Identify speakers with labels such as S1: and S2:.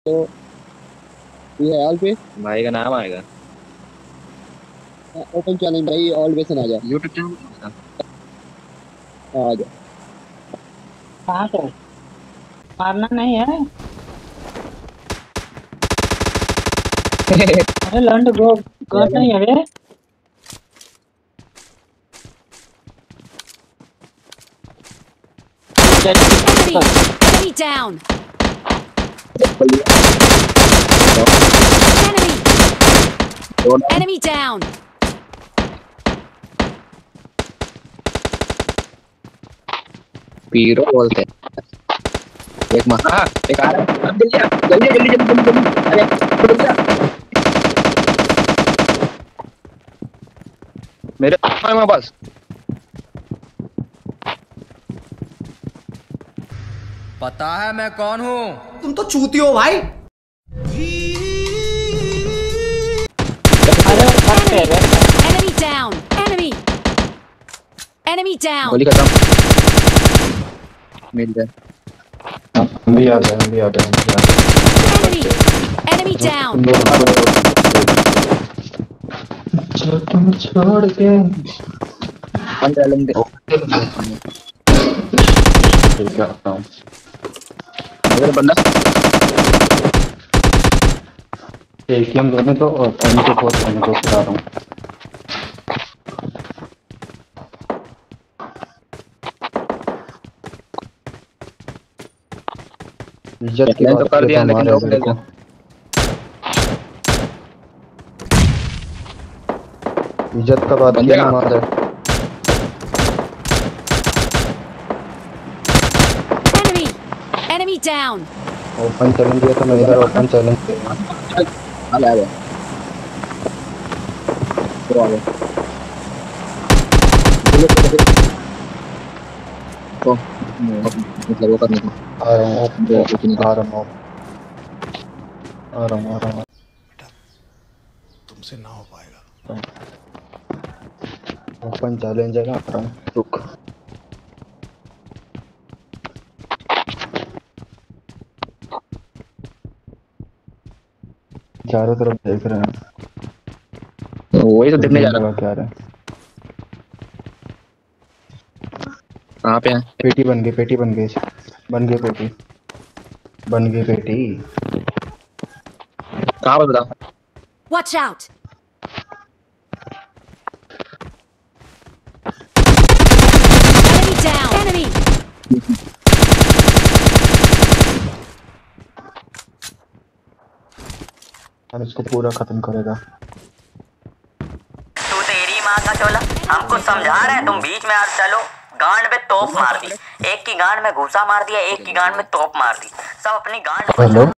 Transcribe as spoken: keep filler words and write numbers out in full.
S1: तो ये है ऑल पे।
S2: भाई का नाम आएगा।
S1: ओपन चैलेंज भाई, ऑल पे सुना जा।
S2: YouTube channel.
S1: आ जा।
S3: कहाँ से मारना नहीं है। अरे लंड गो गन नहीं है रे।
S4: Enemy! Enemy down! Enemy! Enemy down!
S2: पीरो बोलते हैं। एक महा एक आ रहा है। अब जल्दी आ, जल्दी जल्दी जल्दी जल्दी जल्दी। अरे जल्दी आ। मेरे मेरे पास
S5: पता है मैं कौन हूँ।
S6: तुम तो चूती हो भाई।
S3: अरे फट पे रे।
S4: Enemy down! Enemy! Enemy down!
S2: गोली खत्म। मिल गया।
S7: हम भी आ गए हम भी आ गए हम भी आ गए।
S4: Enemy! Enemy down!
S7: जो तुम छोड़ के
S2: वन चैलेंज दे।
S7: ठीक है आता हूँ।
S2: अगर बंदा
S7: एक ही हम दोनों तो और पानी के बहुत पानी को खिला रहा हूँ। इज्जत की
S2: तो
S7: बात
S2: कर दिया लेकिन लोग
S7: देखो। इज्जत का बात किया ना मार।
S4: Enemy! Enemy down!
S7: Open challenge दिया तो मैं इधर ओपन चैलेंज
S2: आ गया आ गया। तो आ गया। तो मतलब वो करने को
S7: आ रहा हूँ
S2: कुछ नहीं
S7: आ रहा हूँ आ रहा हूँ आ रहा हूँ।
S6: तुमसे ना हो पाएगा।
S7: ओपन चैलेंज है ना आ रहा हूँ रुक। चारों तरफ देख रहे हैं।
S2: वही तो देखने जा रहा।
S7: क्या रहा
S2: कहाँ पे है?
S7: पेटी बन गई पेटी बन गई बन गई पेटी बन गई पेटी।
S2: कहाँ पर बता?
S4: Watch out! Enemy down! Enemy!
S7: हम इसको पूरा खत्म करेगा।
S8: तू तेरी माँ का चोला हमको समझा रहे हैं, तुम बीच में आज चलो। गांड में तोप मार दी, एक की गांड में घूसा मार दिया, एक की गांड में तोप मार दी। सब अपनी गांड
S7: हेलो।